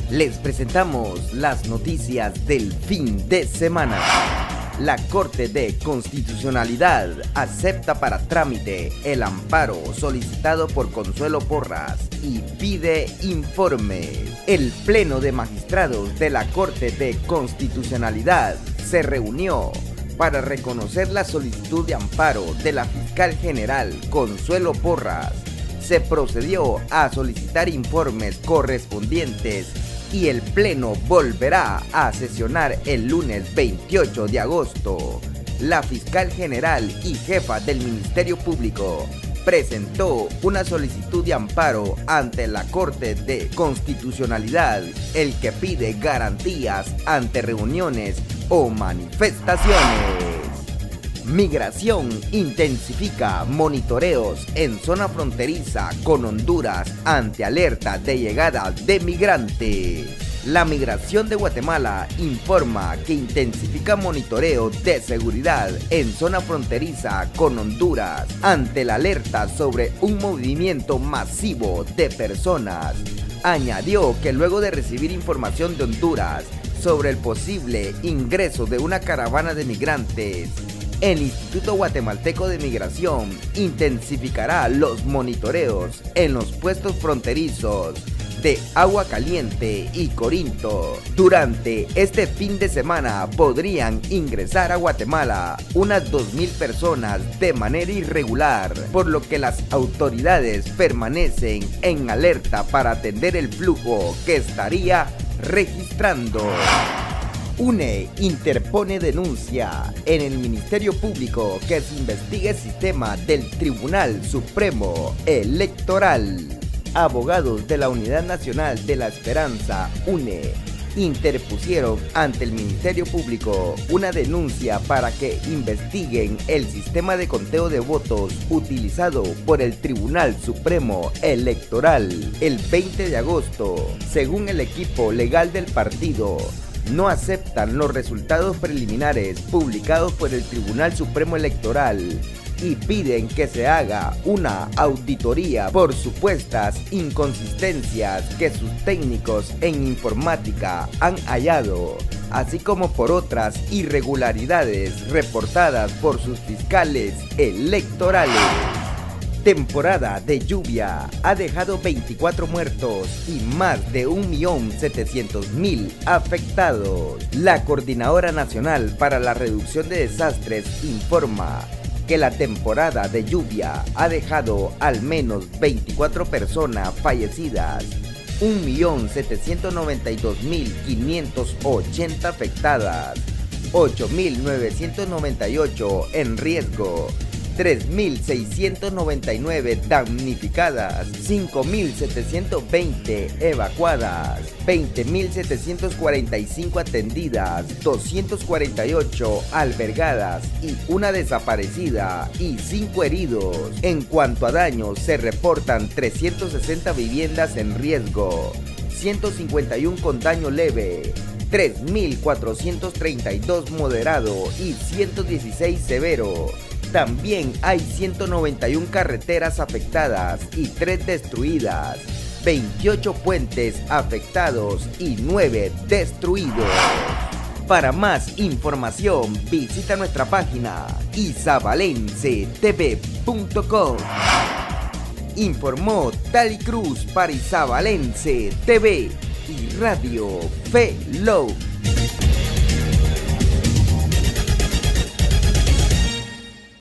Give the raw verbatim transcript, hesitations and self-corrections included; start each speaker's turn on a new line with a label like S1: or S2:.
S1: Les presentamos las noticias del fin de semana. La Corte de Constitucionalidad acepta para trámite el amparo solicitado por Consuelo Porras y pide informes. El Pleno de Magistrados de la Corte de Constitucionalidad se reunió para reconocer la solicitud de amparo de la fiscal general Consuelo Porras. Se procedió a solicitar informes correspondientes y el Pleno volverá a sesionar el lunes veintiocho de agosto. La fiscal general y jefa del Ministerio Público presentó una solicitud de amparo ante la Corte de Constitucionalidad, el que pide garantías ante reuniones o manifestaciones. Migración intensifica monitoreos en zona fronteriza con Honduras ante alerta de llegada de migrantes. La Migración de Guatemala informa que intensifica monitoreo de seguridad en zona fronteriza con Honduras ante la alerta sobre un movimiento masivo de personas. Añadió que luego de recibir información de Honduras sobre el posible ingreso de una caravana de migrantes, el Instituto Guatemalteco de Migración intensificará los monitoreos en los puestos fronterizos de Agua Caliente y Corinto. Durante este fin de semana podrían ingresar a Guatemala unas dos mil personas de manera irregular, por lo que las autoridades permanecen en alerta para atender el flujo que estaría registrando. U N E interpone denuncia en el Ministerio Público que se investigue el sistema del Tribunal Supremo Electoral. Abogados de la Unidad Nacional de la Esperanza, U N E, interpusieron ante el Ministerio Público una denuncia para que investiguen el sistema de conteo de votos utilizado por el Tribunal Supremo Electoral el veinte de agosto. Según el equipo legal del partido, no aceptan los resultados preliminares publicados por el Tribunal Supremo Electoral y piden que se haga una auditoría por supuestas inconsistencias que sus técnicos en informática han hallado, así como por otras irregularidades reportadas por sus fiscales electorales. Temporada de lluvia ha dejado veinticuatro muertos y más de un millón setecientos mil afectados. La Coordinadora Nacional para la Reducción de Desastres informa que la temporada de lluvia ha dejado al menos veinticuatro personas fallecidas, un millón setecientos noventa y dos mil quinientos ochenta afectadas, ocho mil novecientos noventa y ocho en riesgo, tres mil seiscientos noventa y nueve damnificadas, cinco mil setecientos veinte evacuadas, veinte mil setecientos cuarenta y cinco atendidas, doscientos cuarenta y ocho albergadas y una desaparecida y cinco heridos. En cuanto a daños, se reportan trescientas sesenta viviendas en riesgo, ciento cincuenta y uno con daño leve, tres mil cuatrocientos treinta y dos moderado y ciento dieciséis severo. También hay ciento noventa y una carreteras afectadas y tres destruidas, veintiocho puentes afectados y nueve destruidos. Para más información visita nuestra página isabalense t v punto com. Informó Tali Cruz para Isabalense T V y Radio Fe Low.